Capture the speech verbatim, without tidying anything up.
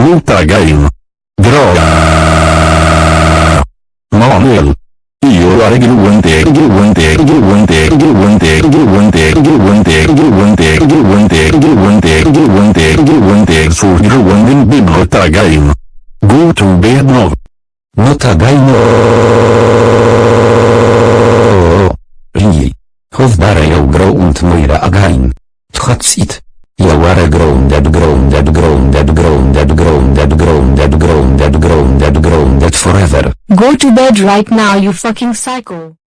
Not again. Droga. Manuel. Io la gruente, gruente, gruente, gruente, gruente, gruente, gruente, gruente, gruente, gruente, gruente, su gruente be not again. Go to bed now. Not again. Really. Hofdare you ground moira again. That's it. You are grounded, grounded, grounded, grounded, grounded, grounded, grounded, grounded, grounded forever. Go to bed right now, you fucking psycho.